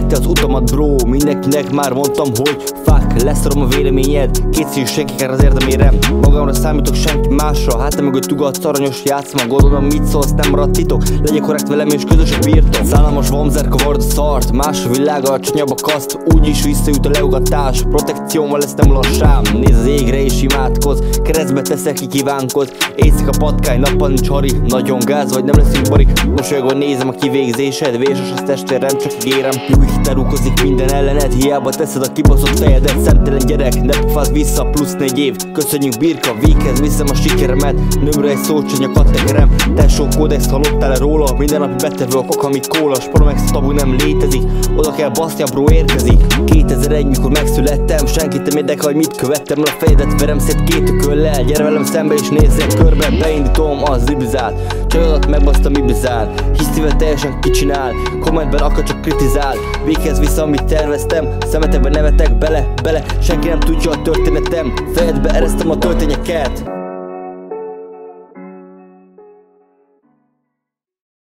megérte az utamat bro. Mindenkinek már mondtam, hogy fuck, leszarom a véleményed. Kétszínű senkikre az érdemére. Magamra számítok, senki másra. Hátam mögött ugatsz, aranyos játszma. Gondolom mit szólsz, nem marad titok. Legyek korrekt velem és közös birtok. Szállalmas vamzer, kavard a szart. Más a világ, alacsonyabb a kaszt. Úgyis visszajut a leugatás. Protekciómmal lesz nem lassám. Nézz az égre és imádkozz. Keresztbe teszek, ki kívánkoz. Éjszaka patkány, nappal nincs hari. Nagyon gáz vagy, nem leszünk barik. Mosolyogva nézem a kivégzésed. Vésos az testvérem, csak ígérem. Nyugi terúkozik minden ellened. Hiába teszed a kibaszott fejedet. Szemtelen gyerek, ne pofázz vissza, plusz 4 év. Köszönjük birka, véghez viszem a sikeremet. Nőmre egy szócsonyakat tekerem. Tesó kódex, hallottál-e róla? Minden nap betevő a kokami kóla. Sporomex tabu nem létezik. Oda kell baszni, a bro érkezik. 2001, mikor megszülettem. Senkit nem érdekel, hogy mit követtem. A fejedet verem szét 2 ököllel. Gyere velem szembe és nézzek körbe. Beindítom az ibizát. Csajodat megbasztam ibizál. Hisztivel teljesen kicsinál. Kommentben akar csak kritizál. Véghez vissza, amit terveztem. Szemetekben nevetek bele. Senki nem tudja a történetem. Fejedbe eresztem a töltényeket.